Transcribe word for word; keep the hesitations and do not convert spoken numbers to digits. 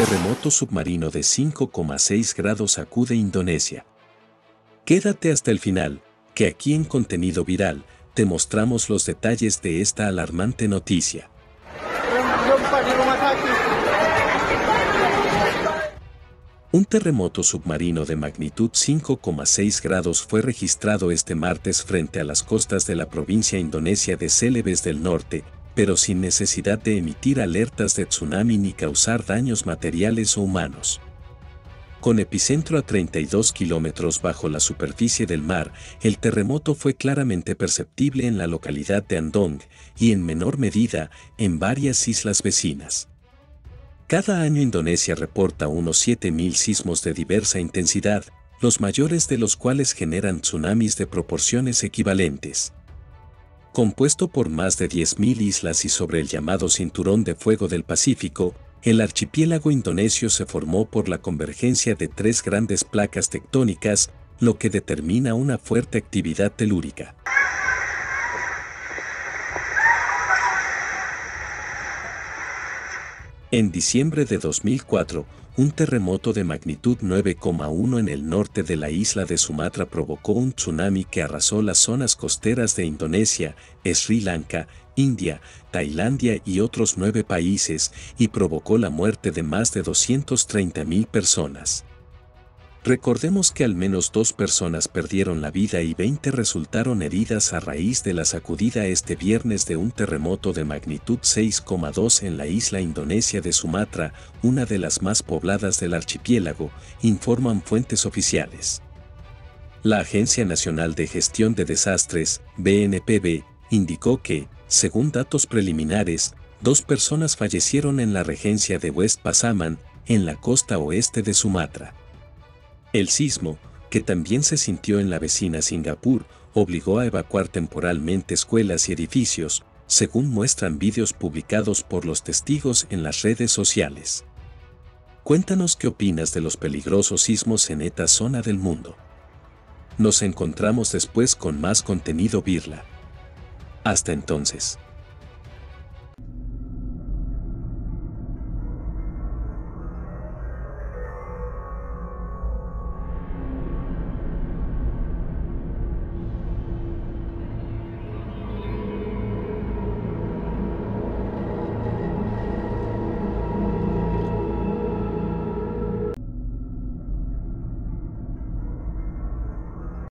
Terremoto submarino de cinco coma seis grados sacude Indonesia. Quédate hasta el final, que aquí en Contenido Viral, te mostramos los detalles de esta alarmante noticia. Un terremoto submarino de magnitud cinco coma seis grados fue registrado este martes frente a las costas de la provincia indonesia de Celebes del Norte, pero sin necesidad de emitir alertas de tsunami ni causar daños materiales o humanos. Con epicentro a treinta y dos kilómetros bajo la superficie del mar, el terremoto fue claramente perceptible en la localidad de Andong y en menor medida en varias islas vecinas. Cada año Indonesia reporta unos siete mil sismos de diversa intensidad, los mayores de los cuales generan tsunamis de proporciones equivalentes. Compuesto por más de diez mil islas y sobre el llamado Cinturón de Fuego del Pacífico, el archipiélago indonesio se formó por la convergencia de tres grandes placas tectónicas, lo que determina una fuerte actividad telúrica. En diciembre de dos mil cuatro, un terremoto de magnitud nueve coma uno en el norte de la isla de Sumatra provocó un tsunami que arrasó las zonas costeras de Indonesia, Sri Lanka, India, Tailandia y otros nueve países y provocó la muerte de más de doscientas treinta mil personas. Recordemos que al menos dos personas perdieron la vida y veinte resultaron heridas a raíz de la sacudida este viernes de un terremoto de magnitud seis coma dos en la isla indonesia de Sumatra, una de las más pobladas del archipiélago, informan fuentes oficiales. La Agencia Nacional de Gestión de Desastres, B N P B, indicó que, según datos preliminares, dos personas fallecieron en la regencia de West Pasaman, en la costa oeste de Sumatra. El sismo, que también se sintió en la vecina Singapur, obligó a evacuar temporalmente escuelas y edificios, según muestran vídeos publicados por los testigos en las redes sociales. Cuéntanos qué opinas de los peligrosos sismos en esta zona del mundo. Nos encontramos después con más contenido Birla. Hasta entonces.